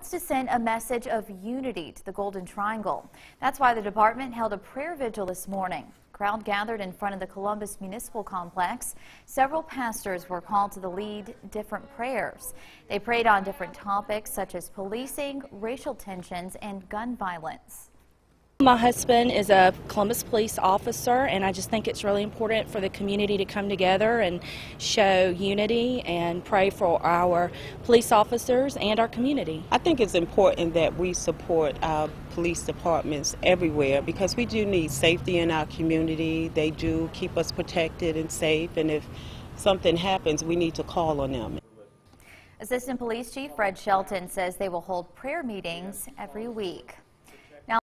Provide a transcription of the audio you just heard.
wants to send a message of unity to the Golden Triangle. That's why the department held a prayer vigil this morning. A crowd gathered in front of the Columbus Municipal Complex. Several pastors were called to lead different prayers. They prayed on different topics such as policing, racial tensions, and gun violence. My husband is a Columbus police officer, and I just think it's really important for the community to come together and show unity and pray for our police officers and our community. I think it's important that we support our police departments everywhere because we do need safety in our community. They do keep us protected and safe, and if something happens, we need to call on them. Assistant Police Chief Fred Shelton says they will hold prayer meetings every week.